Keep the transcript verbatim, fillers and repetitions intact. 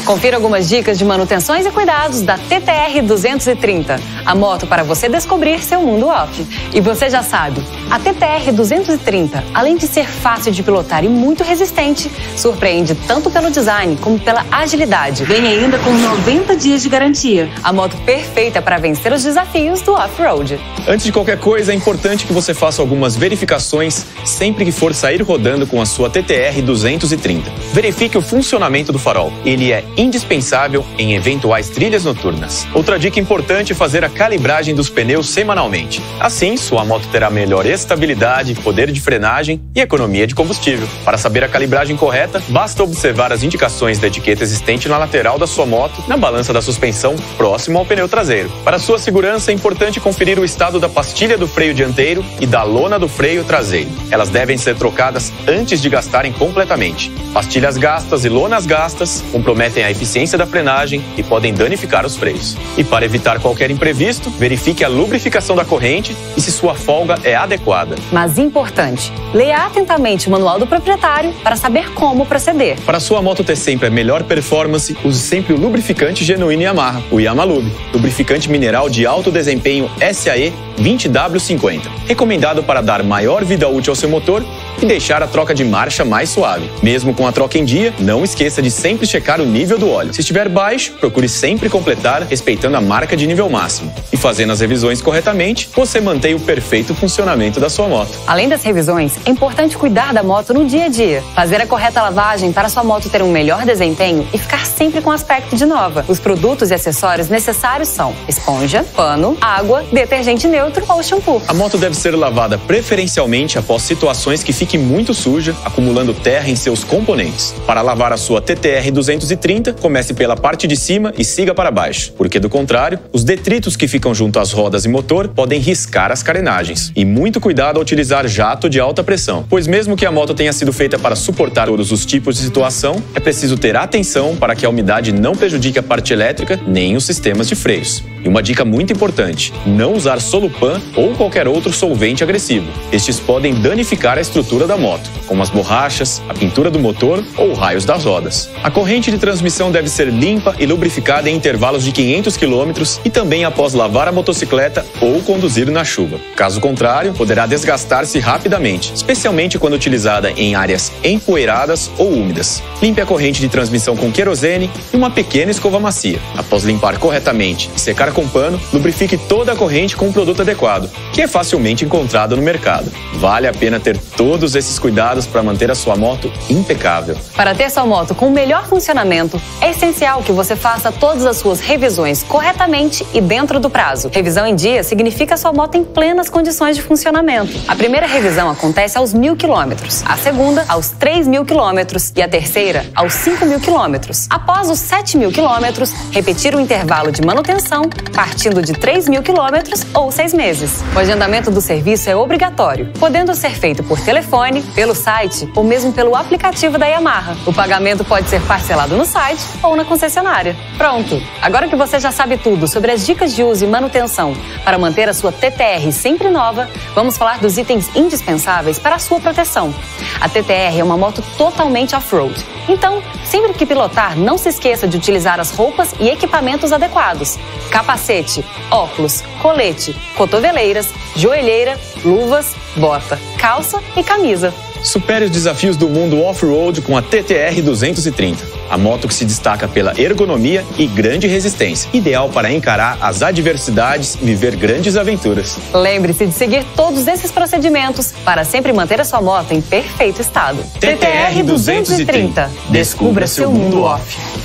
Confira algumas dicas de manutenções e cuidados da T T R duzentos e trinta, a moto para você descobrir seu mundo off. E você já sabe, a T T R duzentos e trinta, além de ser fácil de pilotar e muito resistente, surpreende tanto pelo design como pela agilidade. Vem ainda com noventa dias de garantia. A moto perfeita para vencer os desafios do off-road. Antes de qualquer coisa, é importante que você faça algumas verificações sempre que for sair rodando com a sua T T R duzentos e trinta. Verifique o funcionamento do farol. Ele é indispensável em eventuais trilhas noturnas. Outra dica importante é fazer a calibragem dos pneus semanalmente. Assim, sua moto terá melhor estabilidade, poder de frenagem e economia de combustível. Para saber a calibragem correta, basta observar as indicações da etiqueta existente na lateral da sua moto, na balança da suspensão, próximo ao pneu traseiro. Para sua segurança, é importante conferir o estado da pastilha do freio dianteiro e da lona do freio traseiro. Elas devem ser trocadas antes de gastarem completamente. Pastilhas gastas e lonas gastas comprometem a eficiência da frenagem e podem danificar os freios. E para evitar qualquer imprevisto, verifique a lubrificação da corrente e se sua folga é adequada. Mas importante, leia atentamente o manual do proprietário para saber como proceder. Para sua moto ter sempre a melhor performance, use sempre o lubrificante genuíno Yamaha, o Yamalube, lubrificante mineral de alto desempenho S A E vinte W cinquenta, recomendado para dar maior vida útil ao seu motor e deixar a troca de marcha mais suave. Mesmo com a troca em dia, não esqueça de sempre checar o nível do óleo. Se estiver baixo, procure sempre completar respeitando a marca de nível máximo. E fazendo as revisões corretamente, você mantém o perfeito funcionamento da sua moto. Além das revisões, é importante cuidar da moto no dia a dia. Fazer a correta lavagem para sua moto ter um melhor desempenho e ficar sempre com aspecto de nova. Os produtos e acessórios necessários são esponja, pano, água, detergente neutro ou shampoo. A moto deve ser lavada preferencialmente após situações que fique muito suja, acumulando terra em seus componentes. Para lavar a sua T T R duzentos e trinta, comece pela parte de cima e siga para baixo, porque do contrário, os detritos que ficam junto às rodas e motor podem riscar as carenagens. E muito cuidado ao utilizar jato de alta pressão, pois mesmo que a moto tenha sido feita para suportar todos os tipos de situação, é preciso ter atenção para que a umidade não prejudique a parte elétrica nem os sistemas de freios. E uma dica muito importante, não usar Solupan ou qualquer outro solvente agressivo. Estes podem danificar a estrutura da moto, como as borrachas, a pintura do motor ou raios das rodas. A corrente de transmissão deve ser limpa e lubrificada em intervalos de quinhentos quilômetros e também após lavar a motocicleta ou conduzir na chuva. Caso contrário, poderá desgastar-se rapidamente, especialmente quando utilizada em áreas empoeiradas ou úmidas. Limpe a corrente de transmissão com querosene e uma pequena escova macia. Após limpar corretamente e secar com pano, lubrifique toda a corrente com um produto adequado, que é facilmente encontrado no mercado. Vale a pena ter todos esses cuidados para manter a sua moto impecável. Para ter sua moto com o melhor funcionamento, é essencial que você faça todas as suas revisões corretamente e dentro do prazo. Revisão em dia significa sua moto em plenas condições de funcionamento. A primeira revisão acontece aos mil quilômetros, a segunda aos três mil quilômetros e a terceira aos cinco mil quilômetros. Após os sete mil quilômetros, repetir o intervalo de manutenção partindo de três mil quilômetros ou seis meses. O agendamento do serviço é obrigatório, podendo ser feito por telefone, pelo site ou mesmo pelo aplicativo da Yamaha. O pagamento pode ser parcelado no site ou na concessionária. Pronto! Agora que você já sabe tudo sobre as dicas de uso e manutenção para manter a sua T T R sempre nova, vamos falar dos itens indispensáveis para a sua proteção. A T T R é uma moto totalmente off-road. Então, sempre que pilotar, não se esqueça de utilizar as roupas e equipamentos adequados. Capacete, óculos, colete, cotoveleiras, joelheira, luvas, bota, calça e camisa. Supere os desafios do mundo off-road com a T T R duzentos e trinta. A moto que se destaca pela ergonomia e grande resistência. Ideal para encarar as adversidades e viver grandes aventuras. Lembre-se de seguir todos esses procedimentos para sempre manter a sua moto em perfeito estado. T T R duzentos e trinta. Descubra seu mundo off.